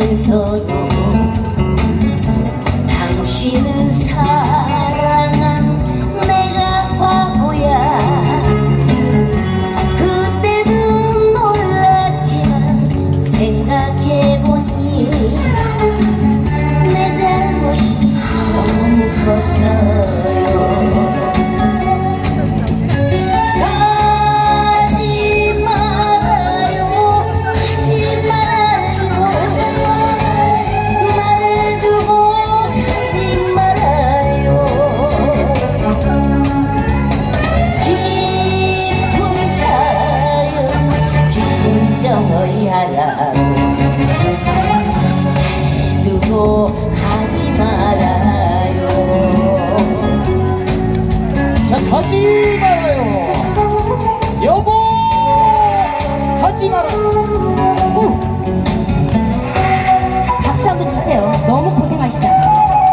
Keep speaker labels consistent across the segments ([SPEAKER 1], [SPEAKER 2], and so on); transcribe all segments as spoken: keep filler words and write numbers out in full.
[SPEAKER 1] 알면서도 당신을 사랑한 내가 바보야. 그때는 몰랐지만 생각해보니 내 잘못이 너무 컸어요. 두고 가지 말아요.
[SPEAKER 2] 자, 가지 말아요. 여보, 가지 말아요.
[SPEAKER 1] 박수 한번 주세요. 너무 고생하시잖아요.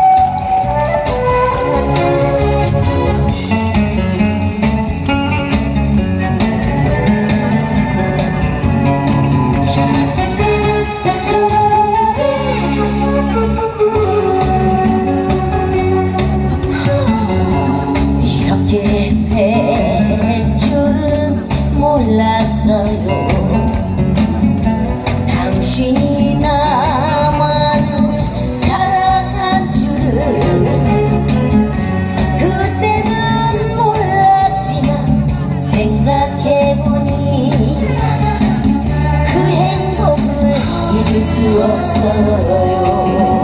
[SPEAKER 1] 이렇게 될 줄은 몰랐어요. 당신이 나만을 사랑한 줄은 그때는 몰랐지만 생각해보니 그 행복을 잊을 수 없어요.